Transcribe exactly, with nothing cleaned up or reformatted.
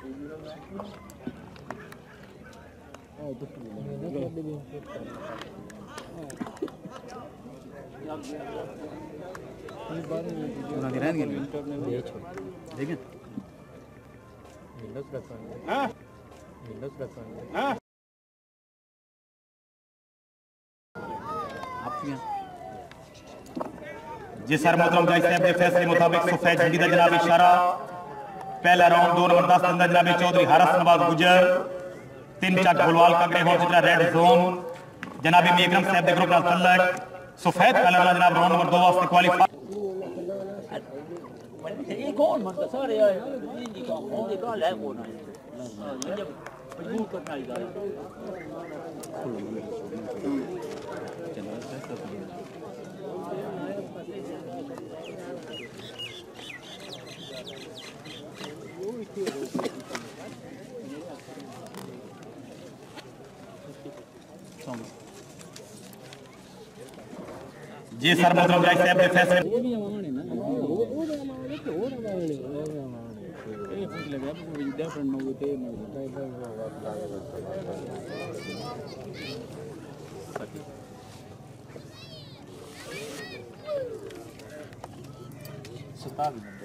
जी sir मोहतरम जज साहब के फैसले मुताबिक सफेद झंडी का जनाब इशारा पहला राउंड दो नंबर दस अंदर जनाब चौधरी हरस नवाज गुजर तीन चाक गोलवाल कागड़े हो जितना रेड जोन जनाबी मेकरम साहब के ग्रुप नाल तल्लक सफेद कलर का जनाब राउंड नंबर दो वास्ते क्वालीफाई ये कौन मनता सारे आए जी का कौन दे का ले कौन है मजबूर करना ही गाल जी सर मोहतरम जज साहब के फैसले सतावी